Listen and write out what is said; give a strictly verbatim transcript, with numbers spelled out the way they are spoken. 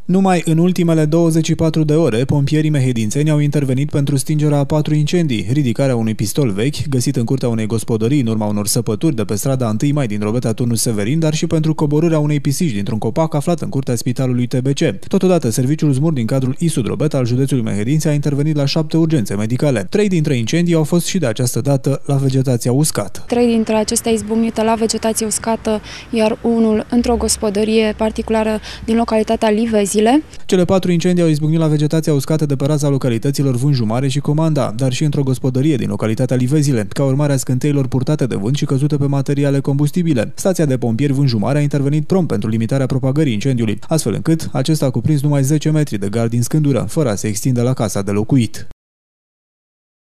Numai în ultimele douăzeci și patru de ore, pompierii mehedințeni au intervenit pentru stingerea a patru incendii, ridicarea unui pistol vechi, găsit în curtea unei gospodării în urma unor săpături de pe strada întâi mai din Drobeta Turnul Severin, dar și pentru coborârea unei pisici dintr-un copac aflat în curtea spitalului T B C. Totodată, serviciul SMUR din cadrul I S U Drobeta al județului Mehedinți a intervenit la șapte urgențe medicale. Trei dintre incendii au fost și de această dată la vegetația uscată. Trei dintre acestea izbucnite la vegetație uscată, iar unul într-o gospodărie particulară din localitatea Livezile. Cele patru incendii au izbucnit la vegetația uscată de pe raza localităților Vânju Mare și Comanda, dar și într-o gospodărie din localitatea Livezile, ca urmare a scânteilor purtate de vânt și căzute pe materiale combustibile. Stația de pompieri Vânju Mare a intervenit prompt pentru limitarea propagării incendiului, astfel încât acesta a cuprins numai zece metri de gard din scândură, fără a se extinde la casa de locuit.